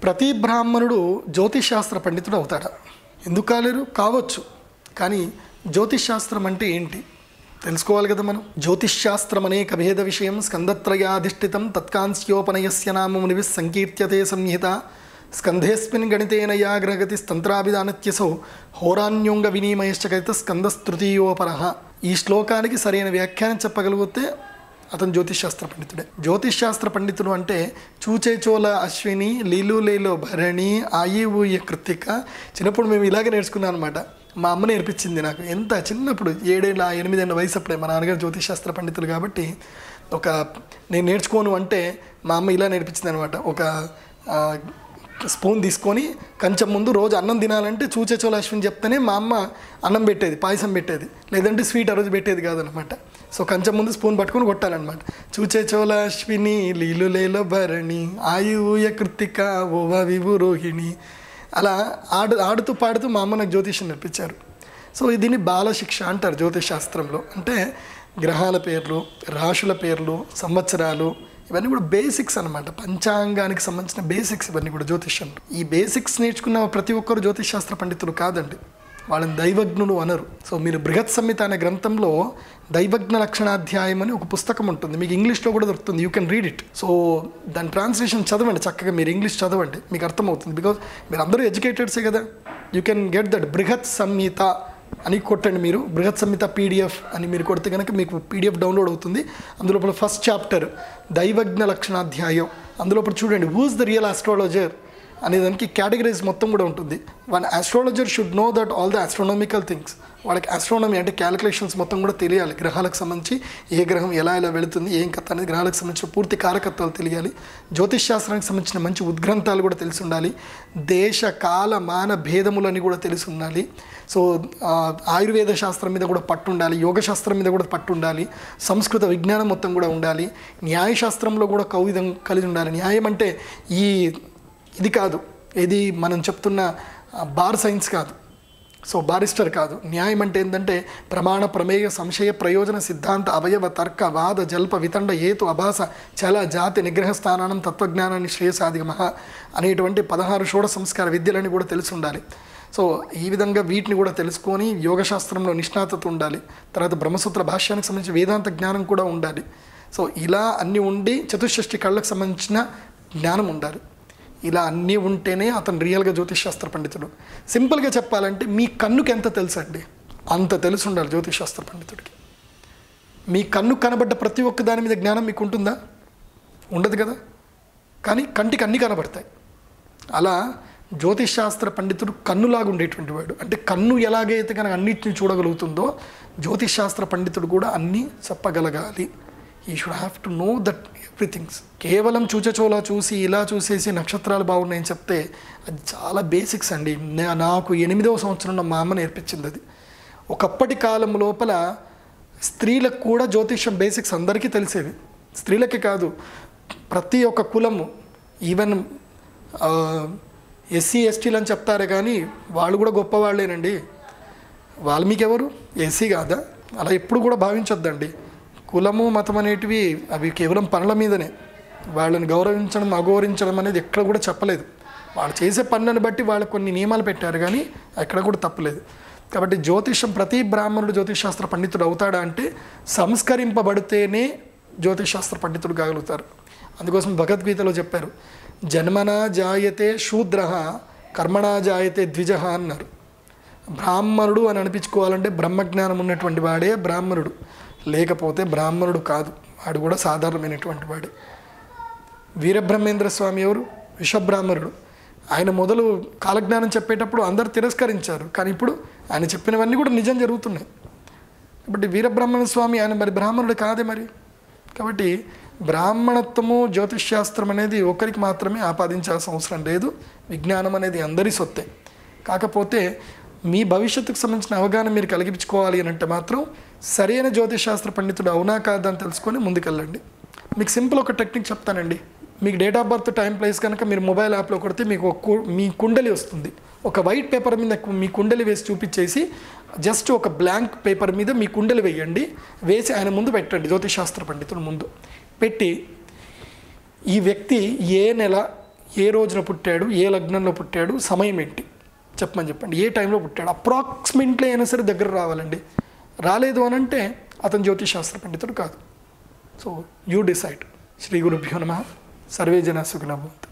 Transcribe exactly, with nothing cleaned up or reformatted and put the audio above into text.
ప్రతి బ్రాహ్మణుడు జ్యోతిష్ శాస్త్ర పండితుడు అవుతాడా? ఎందుకు కాలేరు? కావచ్చు. కానీ జ్యోతిష్ శాస్త్రం అంటే ఏంటి తెలుసుకోవాలి కదా మనం. జ్యోతిష్ శాస్త్రం అనేక భేద విషయం స్కందత్రయాధిష్ఠితం తత్కాంస్యోపనయస్య నామం నివి సంకీర్త్యతే సంహిత స్కంధేస్మిన్ గణితేన యా గ్రహగతి తంత్రాభిధానత్యసౌ హోరాన్యోంగ వినిమయశ్చ గణిత స్కందస్తృతీయోపరః. ఈ శ్లోకానికి సరైన వ్యాఖ్యానం చెప్పగలిగితే అతను జ్యోతిష్ శాస్త్ర పండితుడే. జ్యోతిష్ శాస్త్ర పండితుడు అంటే చూచేచోల అశ్విని లీలు లేలో భరణి ఆయి ఊయ కృత్తిక. చిన్నప్పుడు మేము ఇలాగే నేర్చుకున్నాం అనమాట. మా అమ్మ నేర్పించింది నాకు. ఎంత చిన్నప్పుడు ఏడేళ్ళ ఎనిమిదేళ్ళ వయసు అప్పుడే. మా నాన్నగారు జ్యోతిష్ శాస్త్ర పండితులు కాబట్టి ఒక నేను నేర్చుకోను అంటే మా అమ్మ ఇలా నేర్పించింది అనమాట. ఒక స్పూన్ తీసుకొని కంచెం ముందు రోజు అన్నం తినాలంటే చూచేచోల అశ్విని చెప్తేనే మా అమ్మ అన్నం పెట్టేది, పాయసం పెట్టేది, లేదంటే స్వీట్ ఆ రోజు పెట్టేది కాదనమాట. సో కంచెం ముందు స్పూన్ పట్టుకొని కొట్టాలన్నమాట. చూచేచోల అశ్విని లీలు లేలో భరణి ఆయుయ కృత్తిక ఓవ విభు రోహిణి. అలా ఆడు ఆడుతూ పాడుతూ మా అమ్మ నాకు జ్యోతిషం నేర్పించారు. సో దీన్ని బాలశిక్ష అంటారు జ్యోతిష్ శాస్త్రంలో. అంటే గ్రహాల పేర్లు, రాశుల పేర్లు, సంవత్సరాలు ఇవన్నీ కూడా బేసిక్స్ అనమాట. పంచాంగానికి సంబంధించిన బేసిక్స్ ఇవన్నీ కూడా జ్యోతిష్యంలో. ఈ బేసిక్స్ నేర్చుకున్న ప్రతి ఒక్కరు జ్యోతిష్ శాస్త్ర పండితులు కాదండి, వాళ్ళని దైవజ్ఞులు అనరు. సో మీరు బృహత్ సంహిత అనే గ్రంథంలో దైవజ్ఞ లక్షణాధ్యాయం అని ఒక పుస్తకం ఉంటుంది, మీకు ఇంగ్లీష్లో కూడా దొరుకుతుంది. You can read it. So దాని ట్రాన్స్లేషన్ చదవండి చక్కగా, మీరు ఇంగ్లీష్ చదవండి, మీకు అర్థమవుతుంది. బికాజ్ మీరు అందరూ ఎడ్యుకేటెడ్సే కదా. యూ కెన్ గెట్ దట్ బృహత్ సంహిత అని కొట్టండి మీరు, బృహత్ సంహిత పీడిఎఫ్ అని మీరు కొడితే కనుక మీకు పీడిఎఫ్ డౌన్లోడ్ అవుతుంది. అందులోపల ఫస్ట్ చాప్టర్ దైవజ్ఞ లక్షణాధ్యాయం, అందులోపల చూడండి హూస్ ద రియల్ ఆస్ట్రాలజర్ అనే దానికి కేటగిరీస్ మొత్తం కూడా ఉంటుంది. One astrologer should know that all the astronomical things. వాళ్ళకి ఆస్ట్రానమీ అంటే క్యాలిక్యులేషన్స్ మొత్తం కూడా తెలియాలి. గ్రహాలకు సంబంధించి ఏ గ్రహం ఎలా ఎలా వెళుతుంది, ఏం కథ అనేది గ్రహాలకు సంబంధించిన పూర్తి కారకత్వాలు తెలియాలి. జ్యోతిష్ శాస్త్రానికి సంబంధించిన మంచి ఉద్గ్రంథాలు కూడా తెలిసి ఉండాలి. దేశ కాల మాన భేదములని కూడా తెలిసి ఉండాలి. సో ఆయుర్వేద శాస్త్రం మీద కూడా పట్టు ఉండాలి, యోగ శాస్త్రం మీద కూడా పట్టు ఉండాలి, సంస్కృత విజ్ఞానం మొత్తం కూడా ఉండాలి, న్యాయశాస్త్రంలో కూడా కౌవిధం కలిగి ఉండాలి. న్యాయం అంటే ఈ ఇది కాదు, ఇది మనం చెప్తున్న బార్ సైన్స్ కాదు, సో బారిస్టర్ కాదు. న్యాయం అంటే ఏంటంటే ప్రమాణ ప్రమేయ సంశయ ప్రయోజన సిద్ధాంత అవయవ తర్క వాద జల్ప వితండ ఏతు అభాస చల జాతి నిగ్రహ స్థానానం తత్వజ్ఞానాన్ని శ్రేయసాధిగమహ అనేటువంటి పదహారు షోడ సంస్కార విద్యలని కూడా తెలిసి ఉండాలి. సో ఈ విధంగా వీటిని కూడా తెలుసుకొని యోగశాస్త్రంలో నిష్ణాతత ఉండాలి. తర్వాత బ్రహ్మసూత్ర భాష్యానికి సంబంధించిన వేదాంత జ్ఞానం కూడా ఉండాలి. సో ఇలా అన్నీ ఉండి చతుషష్ఠి కళ్ళకు సంబంధించిన జ్ఞానం ఉండాలి. ఇలా అన్నీ ఉంటేనే అతను రియల్గా జ్యోతిష్ శాస్త్ర పండితుడు. సింపుల్గా చెప్పాలంటే మీ కన్నుకి ఎంత తెలుసు అండి, అంత తెలిసి ఉండాలి జ్యోతిష్ శాస్త్ర పండితుడికి. మీ కన్ను కనబడ్డ ప్రతి ఒక్క దాని మీద జ్ఞానం మీకు ఉంటుందా? ఉండదు కదా. కానీ కంటికి అన్నీ కనబడతాయి. అలా జ్యోతిష్ శాస్త్ర పండితుడు కన్నులాగా ఉండేటువంటి వాడు. అంటే కన్ను ఎలాగైతే కనుక అన్నిటిని చూడగలుగుతుందో జ్యోతిష్ శాస్త్ర పండితుడు కూడా అన్నీ చెప్పగలగాలి. He should have to know that everythings. కేవలం చూచచోలా చూసి ఇలా చూసేసి నక్షత్రాలు బాగున్నాయని చెప్తే అది చాలా బేసిక్స్ అండి. నాకు ఎనిమిదవ సంవత్సరంలో మా అమ్మ నేర్పించింది అది. ఒకప్పటి కాలం లోపల స్త్రీలకు కూడా జ్యోతిష్యం బేసిక్స్ అందరికీ తెలిసేవి. స్త్రీలకి కాదు, ప్రతి ఒక్క కులము, ఈవెన్ ఎస్సీ ఎస్టీలు అని చెప్తారే కానీ వాళ్ళు కూడా గొప్పవాళ్ళేనండి. వాల్మీకి ఎవరు? ఎస్సీ కాదా? అలా ఎప్పుడు కూడా భావించొద్దండి. కులము మతం అనేటివి అవి కేవలం పనుల మీదనే. వాళ్ళని గౌరవించడం అగౌరవించడం అనేది ఎక్కడ కూడా చెప్పలేదు. వాళ్ళు చేసే పనులను బట్టి వాళ్ళకు కొన్ని నియమాలు పెట్టారు, కానీ ఎక్కడ కూడా తప్పలేదు. కాబట్టి జ్యోతిషం ప్రతి బ్రాహ్మణుడు జ్యోతిష్ శాస్త్ర పండితుడు అవుతాడా అంటే సంస్కరింపబడితేనే జ్యోతిష్ శాస్త్ర పండితుడు కాగలుగుతారు. అందుకోసం భగవద్గీతలో చెప్పారు, జన్మనా జాయతే శూద్ర కర్మణా జాయతే ద్విజ అన్నారు. బ్రాహ్మణుడు అని అనిపించుకోవాలంటే బ్రహ్మజ్ఞానం ఉన్నటువంటి వాడే బ్రాహ్మణుడు, లేకపోతే బ్రాహ్మణుడు కాదు, వాడు కూడా సాధారణమైనటువంటి వాడే. వీరబ్రహ్మేంద్ర స్వామి ఎవరు? విశ్వబ్రాహ్మణుడు. ఆయన మొదలు కాలజ్ఞానం చెప్పేటప్పుడు అందరు తిరస్కరించారు, కానీ ఇప్పుడు ఆయన చెప్పినవన్నీ కూడా నిజం జరుగుతున్నాయి. కాబట్టి వీరబ్రహ్మణ స్వామి ఆయన మరి బ్రాహ్మణుడు కాదే మరి. కాబట్టి బ్రాహ్మణత్వము జ్యోతిష్ శాస్త్రం అనేది ఒకరికి మాత్రమే ఆపాదించాల్సిన అవసరం లేదు. విజ్ఞానం అనేది అందరి సొత్తే. కాకపోతే మీ భవిష్యత్తుకు సంబంధించిన అవగాహన మీరు కలిగించుకోవాలి అని అంటే మాత్రం సరైన జ్యోతిష్ శాస్త్ర పండితుడు అవునా కాదా అని తెలుసుకొని ముందుకెళ్ళండి. మీకు సింపుల్ ఒక టెక్నిక్ చెప్తానండి. మీకు date of birth time place కనుక మీరు మొబైల్ యాప్లో కొడితే మీకు ఒక మీ కుండలి వస్తుంది. ఒక వైట్ పేపర్ మీద మీ కుండలి వేసి చూపించేసి జస్ట్ ఒక బ్లాంక్ పేపర్ మీద మీ కుండలి వేయండి, వేసి ఆయన ముందు పెట్టండి, జ్యోతిష్ శాస్త్ర పండితుడు ముందు పెట్టి ఈ వ్యక్తి ఏ నెల ఏ రోజున పుట్టాడు, ఏ లగ్నంలో పుట్టాడు, సమయం ఏంటి చెప్పమని చెప్పండి. ఏ టైంలో పుట్టాడు అప్రాక్సిమేట్లీ అయినా సరే దగ్గర రావాలండి. రాలేదు అని అంటే అతను జ్యోతిషాస్త్ర పండితుడు కాదు. So you decide. శ్రీ గురుభ్యో నమః. సర్వే జనా సుఖినో భవంతు.